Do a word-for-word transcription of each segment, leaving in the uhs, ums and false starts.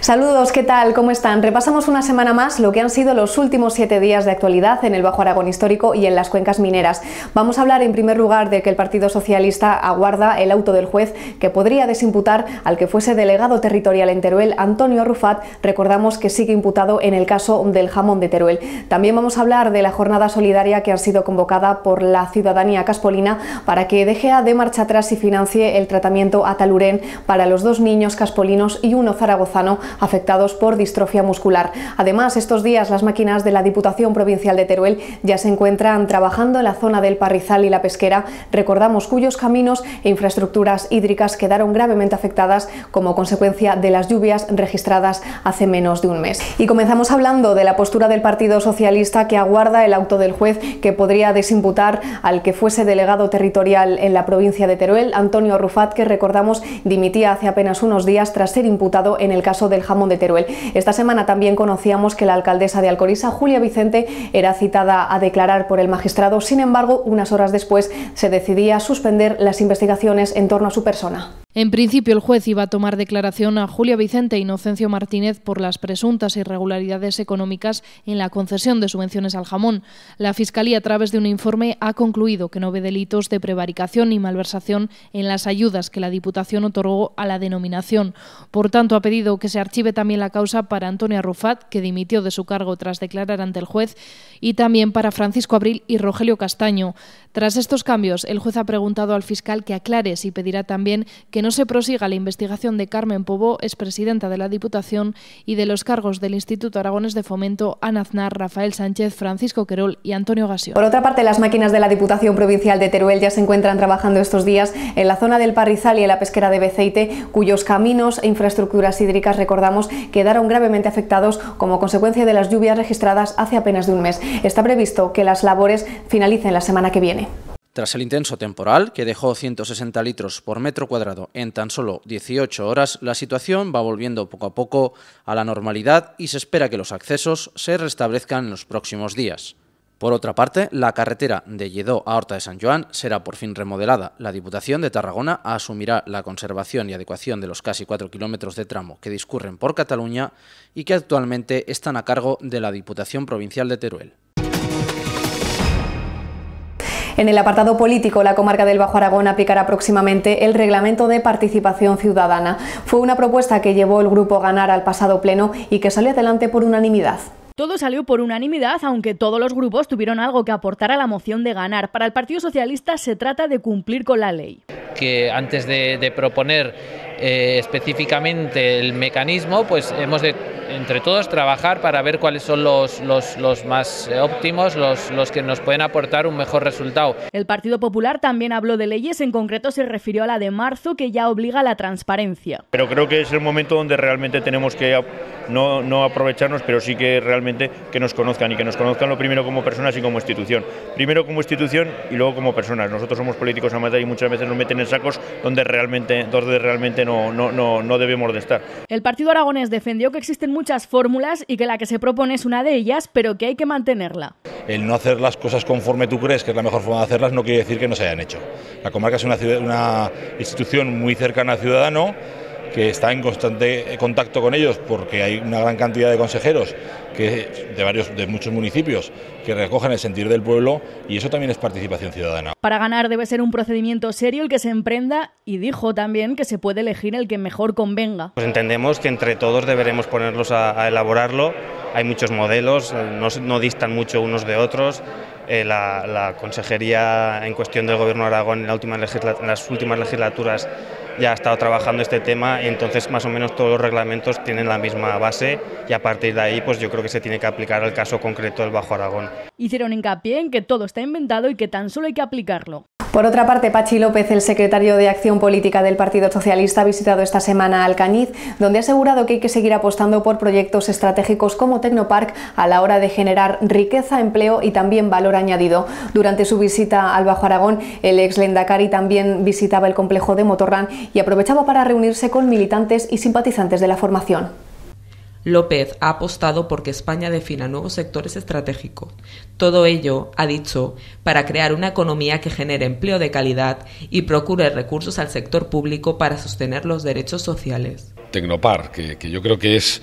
Saludos, ¿qué tal? ¿Cómo están? Repasamos una semana más lo que han sido los últimos siete días de actualidad en el Bajo Aragón histórico y en las cuencas mineras. Vamos a hablar en primer lugar de que el Partido Socialista aguarda el auto del juez que podría desimputar al que fuese delegado territorial en Teruel, Antonio Arrufat. Recordamos que sigue imputado en el caso del jamón de Teruel. También vamos a hablar de la jornada solidaria que ha sido convocada por la ciudadanía caspolina para que deje de marcha atrás y financie el tratamiento Ataluren para los dos niños caspolinos y uno zaragozano afectados por distrofia muscular. Además, estos días las máquinas de la Diputación Provincial de Teruel ya se encuentran trabajando en la zona del Parrizal y la Pesquera, recordamos cuyos caminos e infraestructuras hídricas quedaron gravemente afectadas como consecuencia de las lluvias registradas hace menos de un mes. Y comenzamos hablando de la postura del Partido Socialista, que aguarda el auto del juez que podría desimputar al que fuese delegado territorial en la provincia de Teruel, Antonio Arrufat, que recordamos dimitía hace apenas unos días tras ser imputado en el caso del jamón de Teruel. Esta semana también conocíamos que la alcaldesa de Alcoriza, Julia Vicente, era citada a declarar por el magistrado. Sin embargo, unas horas después se decidía suspender las investigaciones en torno a su persona. En principio, el juez iba a tomar declaración a Julia Vicente e Inocencio Martínez por las presuntas irregularidades económicas en la concesión de subvenciones al jamón. La Fiscalía, a través de un informe, ha concluido que no ve delitos de prevaricación ni malversación en las ayudas que la Diputación otorgó a la denominación. Por tanto, ha pedido que se archive también la causa para Antonio Arrufat, que dimitió de su cargo tras declarar ante el juez, y también para Francisco Abril y Rogelio Castaño. Tras estos cambios, el juez ha preguntado al fiscal que aclare si pedirá también que no se prosiga la investigación de Carmen Pobó, expresidenta de la Diputación, y de los cargos del Instituto Aragonés de Fomento, Ana Aznar, Rafael Sánchez, Francisco Querol y Antonio Gasio. Por otra parte, las máquinas de la Diputación Provincial de Teruel ya se encuentran trabajando estos días en la zona del Parrizal y en la Pesquera de Beceite, cuyos caminos e infraestructuras hídricas, recordamos, quedaron gravemente afectados como consecuencia de las lluvias registradas hace apenas de un mes. Está previsto que las labores finalicen la semana que viene. Tras el intenso temporal, que dejó ciento sesenta litros por metro cuadrado en tan solo dieciocho horas, la situación va volviendo poco a poco a la normalidad y se espera que los accesos se restablezcan en los próximos días. Por otra parte, la carretera de Lledó a Horta de Sant Joan será por fin remodelada. La Diputación de Tarragona asumirá la conservación y adecuación de los casi cuatro kilómetros de tramo que discurren por Cataluña y que actualmente están a cargo de la Diputación Provincial de Teruel. En el apartado político, la comarca del Bajo Aragón aplicará próximamente el Reglamento de Participación Ciudadana. Fue una propuesta que llevó el Grupo Ganar al pasado pleno y que salió adelante por unanimidad. Todo salió por unanimidad, aunque todos los grupos tuvieron algo que aportar a la moción de Ganar. Para el Partido Socialista se trata de cumplir con la ley. Que antes de, de proponer eh, específicamente el mecanismo, pues hemos de, entre todos, trabajar para ver cuáles son los, los, los más óptimos, los, los que nos pueden aportar un mejor resultado. El Partido Popular también habló de leyes, en concreto se refirió a la de marzo, que ya obliga a la transparencia. Pero creo que es el momento donde realmente tenemos que no, no aprovecharnos, pero sí que realmente que nos conozcan y que nos conozcan lo primero como personas y como institución. Primero como institución y luego como personas. Nosotros somos políticos amateurs y muchas veces nos meten en sacos donde realmente, donde realmente no, no, no, no debemos de estar. El Partido Aragonés defendió que existen muchas fórmulas y que la que se propone es una de ellas, pero que hay que mantenerla. El no hacer las cosas conforme tú crees que es la mejor forma de hacerlas no quiere decir que no se hayan hecho. La comarca es una, ciudad, una institución muy cercana al ciudadano, que está en constante contacto con ellos porque hay una gran cantidad de consejeros que de varios de muchos municipios que recogen el sentir del pueblo, y eso también es participación ciudadana. Para ganar debe ser un procedimiento serio el que se emprenda, y dijo también que se puede elegir el que mejor convenga. Pues entendemos que entre todos deberemos ponernos a, a elaborarlo. Hay muchos modelos, no, no distan mucho unos de otros. Eh, la, la consejería en cuestión del Gobierno de Aragón en, la última legisla, en las últimas legislaturas ya ha estado trabajando este tema, y entonces más o menos todos los reglamentos tienen la misma base, y a partir de ahí pues yo creo que se tiene que aplicar al caso concreto del Bajo Aragón. Hicieron hincapié en que todo está inventado y que tan solo hay que aplicarlo. Por otra parte, Pachi López, el secretario de Acción Política del Partido Socialista, ha visitado esta semana Alcañiz, donde ha asegurado que hay que seguir apostando por proyectos estratégicos como Tecnopark a la hora de generar riqueza, empleo y también valor añadido. Durante su visita al Bajo Aragón, el ex Lehendakari también visitaba el complejo de Motorrán y aprovechaba para reunirse con militantes y simpatizantes de la formación. López ha apostado por que España defina nuevos sectores estratégicos. Todo ello, ha dicho, para crear una economía que genere empleo de calidad y procure recursos al sector público para sostener los derechos sociales. Tecnopar, que, que yo creo que es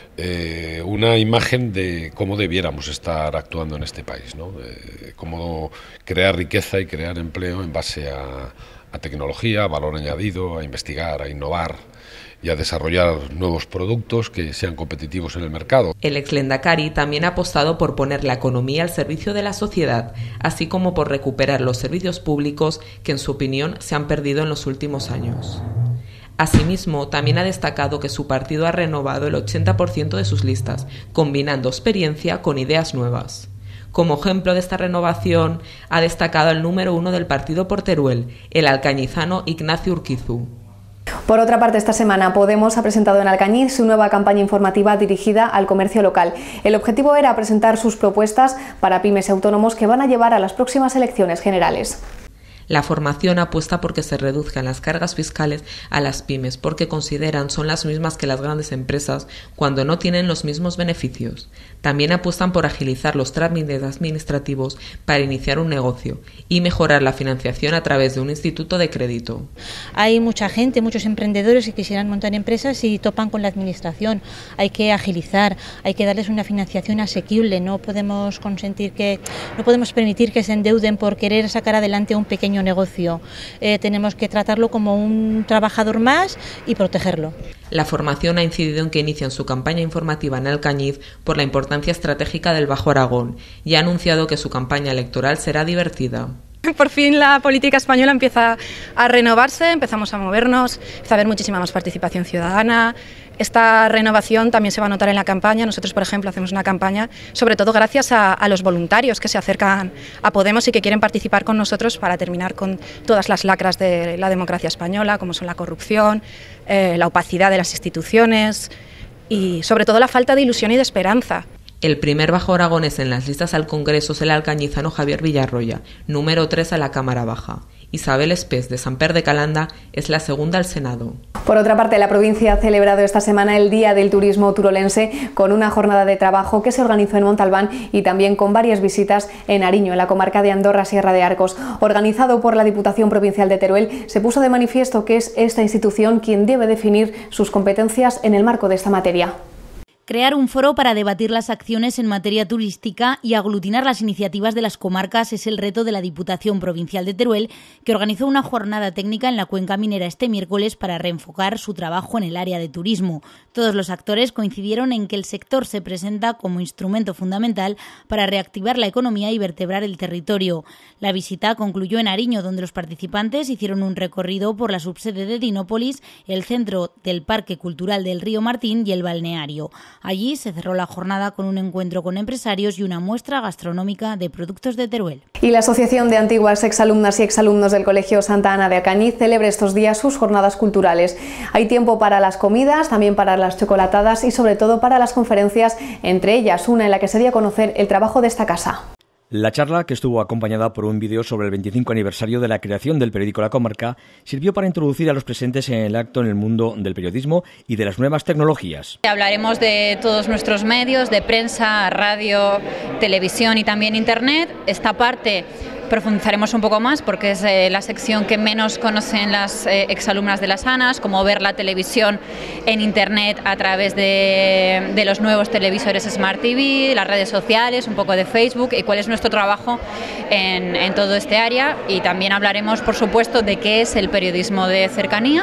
eh, una imagen de cómo debiéramos estar actuando en este país, ¿no? Eh, cómo crear riqueza y crear empleo en base a, a tecnología, a valor añadido, a investigar, a innovar y a desarrollar nuevos productos que sean competitivos en el mercado. El ex Lehendakari también ha apostado por poner la economía al servicio de la sociedad, así como por recuperar los servicios públicos que, en su opinión, se han perdido en los últimos años. Asimismo, también ha destacado que su partido ha renovado el ochenta por ciento de sus listas, combinando experiencia con ideas nuevas. Como ejemplo de esta renovación, ha destacado el número uno del partido por Teruel, el alcañizano Ignacio Urquizu. Por otra parte, esta semana Podemos ha presentado en Alcañiz su nueva campaña informativa dirigida al comercio local. El objetivo era presentar sus propuestas para pymes y autónomos que van a llevar a las próximas elecciones generales. La formación apuesta porque se reduzcan las cargas fiscales a las pymes, porque consideran son las mismas que las grandes empresas cuando no tienen los mismos beneficios. También apuestan por agilizar los trámites administrativos para iniciar un negocio y mejorar la financiación a través de un instituto de crédito. Hay mucha gente, muchos emprendedores que quisieran montar empresas y topan con la administración. Hay que agilizar, hay que darles una financiación asequible. No podemos consentir que, no podemos permitir que se endeuden por querer sacar adelante un pequeño negocio. Eh, tenemos que tratarlo como un trabajador más y protegerlo. La formación ha incidido en que inician su campaña informativa en Alcañiz por la importancia estratégica del Bajo Aragón y ha anunciado que su campaña electoral será divertida. Por fin la política española empieza a renovarse, empezamos a movernos, empieza a haber muchísima más participación ciudadana. Esta renovación también se va a notar en la campaña. Nosotros, por ejemplo, hacemos una campaña, sobre todo gracias a, a los voluntarios que se acercan a Podemos y que quieren participar con nosotros para terminar con todas las lacras de la democracia española, como son la corrupción, eh, la opacidad de las instituciones y, sobre todo, la falta de ilusión y de esperanza. El primer bajo aragonés en las listas al Congreso es el alcañizano Javier Villarroya, número tres a la Cámara Baja. Isabel Espés, de Samper de Calanda, es la segunda al Senado. Por otra parte, la provincia ha celebrado esta semana el Día del Turismo Turolense con una jornada de trabajo que se organizó en Montalbán y también con varias visitas en Ariño, en la comarca de Andorra, Sierra de Arcos. Organizado por la Diputación Provincial de Teruel, se puso de manifiesto que es esta institución quien debe definir sus competencias en el marco de esta materia. Crear un foro para debatir las acciones en materia turística y aglutinar las iniciativas de las comarcas es el reto de la Diputación Provincial de Teruel, que organizó una jornada técnica en la cuenca minera este miércoles para reenfocar su trabajo en el área de turismo. Todos los actores coincidieron en que el sector se presenta como instrumento fundamental para reactivar la economía y vertebrar el territorio. La visita concluyó en Ariño, donde los participantes hicieron un recorrido por la subsede de Dinópolis, el centro del Parque Cultural del Río Martín y el balneario. Allí se cerró la jornada con un encuentro con empresarios y una muestra gastronómica de productos de Teruel. Y la Asociación de Antiguas Exalumnas y Exalumnos del Colegio Santa Ana de Alcañiz celebra estos días sus jornadas culturales. Hay tiempo para las comidas, también para las chocolatadas y sobre todo para las conferencias, entre ellas una en la que se dio a conocer el trabajo de esta casa. La charla, que estuvo acompañada por un vídeo sobre el veinticinco aniversario de la creación del periódico La Comarca, sirvió para introducir a los presentes en el acto en el mundo del periodismo y de las nuevas tecnologías. Hablaremos de todos nuestros medios, de prensa, radio, televisión y también internet. Esta parte profundizaremos un poco más porque es eh, la sección que menos conocen las eh, exalumnas de las ANAS, como ver la televisión en internet a través de, de los nuevos televisores Smart T V, las redes sociales, un poco de Facebook y cuál es nuestro trabajo en, en todo este área. Y también hablaremos, por supuesto, de qué es el periodismo de cercanía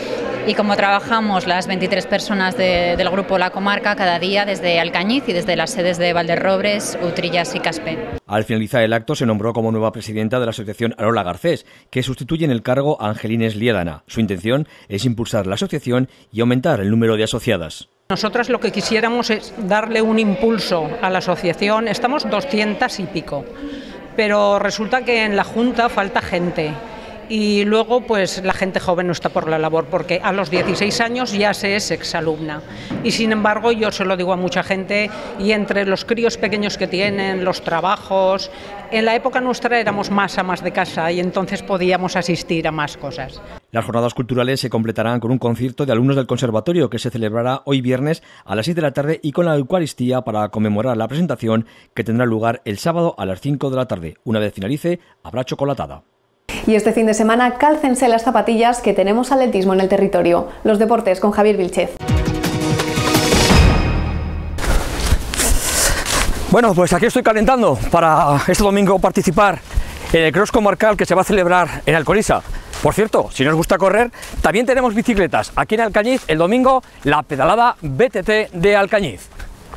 y cómo trabajamos las veintitrés personas de, del grupo La Comarca cada día desde Alcañiz y desde las sedes de Valderrobres, Utrillas y Caspe. Al finalizar el acto se nombró como nueva presidenta de la asociación Arola Garcés, que sustituye en el cargo a Angelines Liedana. Su intención es impulsar la asociación y aumentar el número de asociadas. Nosotras lo que quisiéramos es darle un impulso a la asociación. Estamos doscientas y pico, pero resulta que en la Junta falta gente. Y luego pues la gente joven no está por la labor, porque a los dieciséis años ya se es exalumna. Y sin embargo yo se lo digo a mucha gente, y entre los críos pequeños que tienen, los trabajos, en la época nuestra éramos más amas de casa y entonces podíamos asistir a más cosas. Las jornadas culturales se completarán con un concierto de alumnos del conservatorio que se celebrará hoy viernes a las seis de la tarde y con la Eucaristía para conmemorar la presentación que tendrá lugar el sábado a las cinco de la tarde. Una vez finalice, habrá chocolatada. Y este fin de semana cálcense las zapatillas que tenemos atletismo en el territorio. Los deportes con Javier Vilchez. Bueno, pues aquí estoy calentando para este domingo participar en el cross comarcal que se va a celebrar en Alcoriza. Por cierto, si nos gusta correr, también tenemos bicicletas. Aquí en Alcañiz, el domingo, la pedalada B T T de Alcañiz.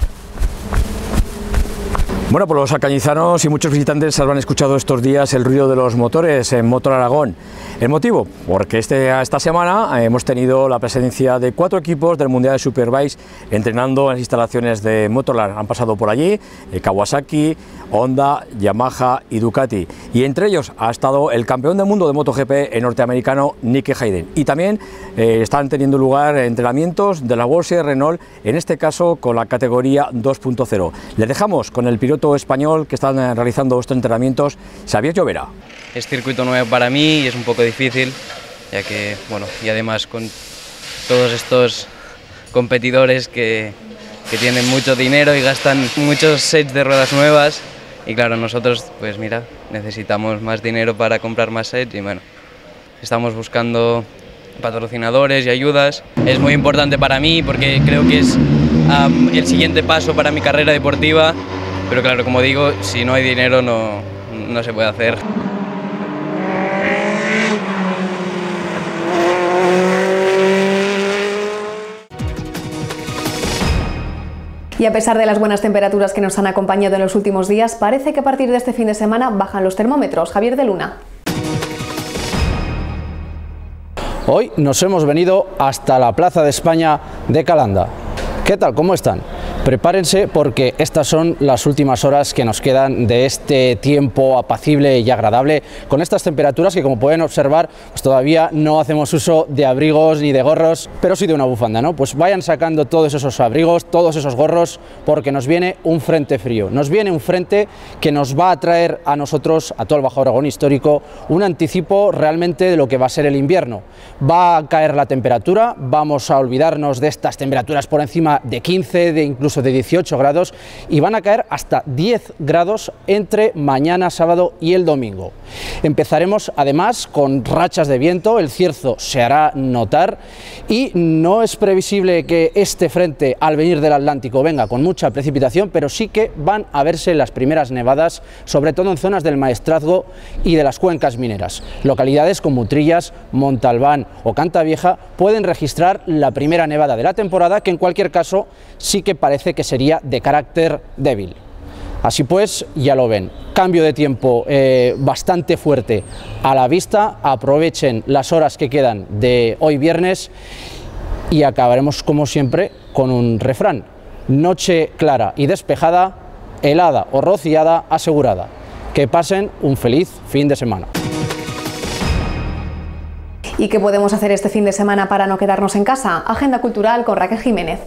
Bueno, pues los alcañizanos y muchos visitantes habrán escuchado estos días el ruido de los motores en Motor Aragón. ¿El motivo? Porque este, esta semana hemos tenido la presencia de cuatro equipos del Mundial de Superbike entrenando en las instalaciones de Motorland. Han pasado por allí eh, Kawasaki, Honda, Yamaha y Ducati. Y entre ellos ha estado el campeón del mundo de MotoGP, el norteamericano Nicky Hayden. Y también eh, están teniendo lugar entrenamientos de la World Series Renault, en este caso con la categoría dos punto cero. Les dejamos con el piloto español que están realizando estos entrenamientos, Xavier Llovera. Es circuito nuevo para mí y es un poco difícil, ya que, bueno, y además con todos estos competidores que, que tienen mucho dinero y gastan muchos sets de ruedas nuevas, y claro, nosotros, pues mira, necesitamos más dinero para comprar más sets y bueno, estamos buscando patrocinadores y ayudas. Es muy importante para mí porque creo que es um, el siguiente paso para mi carrera deportiva. Pero claro, como digo, si no hay dinero no, no se puede hacer. Y a pesar de las buenas temperaturas que nos han acompañado en los últimos días, parece que a partir de este fin de semana bajan los termómetros. Javier de Luna. Hoy nos hemos venido hasta la Plaza de España de Calanda. ¿Qué tal? ¿Cómo están? Prepárense porque estas son las últimas horas que nos quedan de este tiempo apacible y agradable, con estas temperaturas que, como pueden observar, pues todavía no hacemos uso de abrigos ni de gorros, pero sí de una bufanda, ¿no? Pues vayan sacando todos esos abrigos, todos esos gorros, porque nos viene un frente frío, nos viene un frente que nos va a traer a nosotros, a todo el Bajo Aragón histórico, un anticipo realmente de lo que va a ser el invierno. Va a caer la temperatura, vamos a olvidarnos de estas temperaturas por encima de quince, de incluso de dieciocho grados, y van a caer hasta diez grados entre mañana sábado y el domingo. Empezaremos además con rachas de viento, el cierzo se hará notar y no es previsible que este frente al venir del Atlántico venga con mucha precipitación, pero sí que van a verse las primeras nevadas, sobre todo en zonas del Maestrazgo y de las cuencas mineras. Localidades como Utrillas, Montalbán o Cantavieja pueden registrar la primera nevada de la temporada, que en cualquier caso sí que parece que sería de carácter débil. Así pues, ya lo ven, cambio de tiempo eh, bastante fuerte a la vista. Aprovechen las horas que quedan de hoy viernes y acabaremos, como siempre, con un refrán: noche clara y despejada, helada o rociada asegurada. Que pasen un feliz fin de semana. ¿Y qué podemos hacer este fin de semana para no quedarnos en casa? Agenda cultural con Raquel Jiménez.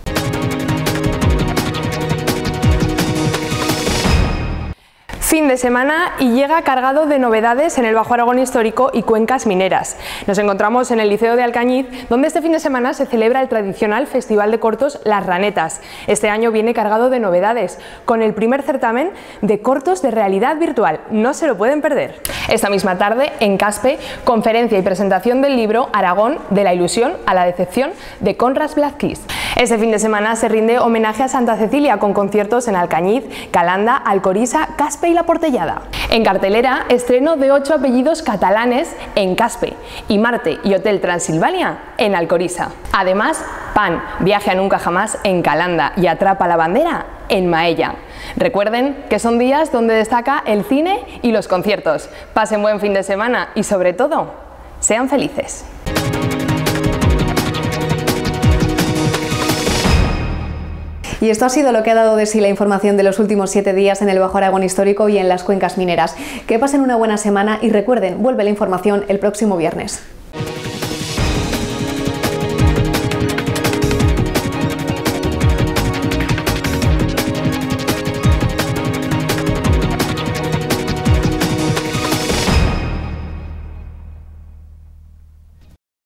Fin de semana y llega cargado de novedades en el Bajo Aragón histórico y cuencas mineras. Nos encontramos en el Liceo de Alcañiz, donde este fin de semana se celebra el tradicional Festival de Cortos Las Ranetas. Este año viene cargado de novedades, con el primer certamen de cortos de realidad virtual. No se lo pueden perder. Esta misma tarde, en Caspe, conferencia y presentación del libro Aragón, de la ilusión a la decepción, de Conrad Blázquez. Este fin de semana se rinde homenaje a Santa Cecilia con conciertos en Alcañiz, Calanda, Alcoriza, Caspe y La Portellada. En cartelera, estreno de ocho apellidos catalanes en Caspe y Marte y Hotel Transilvania en Alcoriza. Además, Pan, Viaje a Nunca Jamás en Calanda y Atrapa la Bandera en Maella. Recuerden que son días donde destaca el cine y los conciertos. Pasen buen fin de semana y, sobre todo, sean felices. Y esto ha sido lo que ha dado de sí la información de los últimos siete días en el Bajo Aragón histórico y en las cuencas mineras. Que pasen una buena semana y recuerden, vuelve la información el próximo viernes.